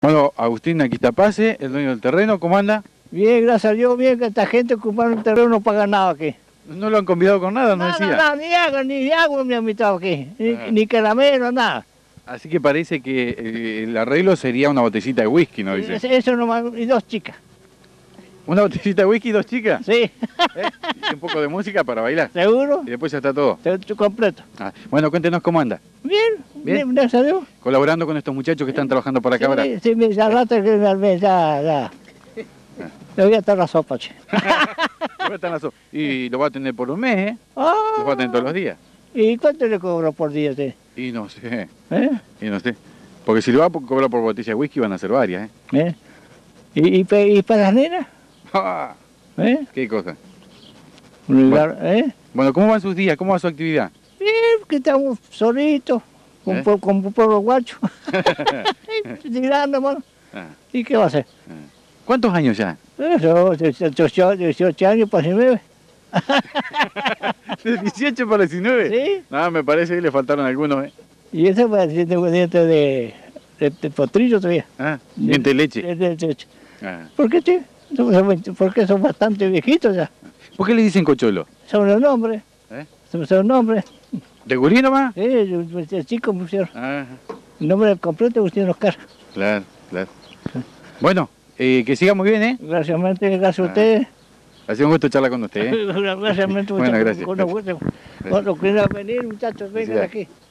Bueno, Agustín Aquistapase, el dueño del terreno, ¿cómo anda? Bien, gracias a Dios, bien, que esta gente ocupando el terreno no paga nada aquí. ¿No lo han convidado con nada, no decía? Nada, ni agua me han invitado aquí, ni caramelo, nada. Así que parece que el arreglo sería una botellita de whisky, ¿no dice? Eso nomás, y 2 chicas. ¿Una botellita de whisky y 2 chicas? Sí. Y un poco de música para bailar. ¿Seguro? Y después ya está todo. Completo. Bueno, cuéntenos cómo anda. Bien, gracias a Dios. Colaborando con estos muchachos que están trabajando para acá ahora. Sí, ya rato que ya. Le voy a estar la sopa, che. Y lo va a tener por un mes, ¿eh? Ah, Lo va a tener todos los días. ¿Y cuánto le cobro por día usted? Y no sé. ¿Eh? Y no sé. Porque si lo va a cobrar por botella de whisky van a ser varias, ¿eh? ¿Y para las nenas? Ah, ¿Eh? ¿Qué cosa? ¿Eh? Bueno, ¿cómo van sus días? ¿Cómo va su actividad? Bien, que estamos solitos, con un pueblo guacho. Tirando, mano. ¿Y qué va a hacer? ¿Cuántos años ya? Eso, 18 años para 19. ¿De 18 para 19? Sí. No, me parece que le faltaron algunos, ¿eh? Y ese fue diente de potrillo todavía. Diente de leche. De leche. ¿Por qué, che? Porque son bastante viejitos ya. ¿Por qué le dicen cocholo? Son los nombres. Son los nombres. ¿De gurí nomás? Sí, el chico me pusieron. El nombre completo Agustín Oscar. Claro. Bueno, que sigamos bien, ¿eh? Gracias a ustedes. Ha sido un gusto charlar con usted, ¿eh? Gracias, Bueno, gracias. Cuando quieran venir, muchachos, vengan aquí.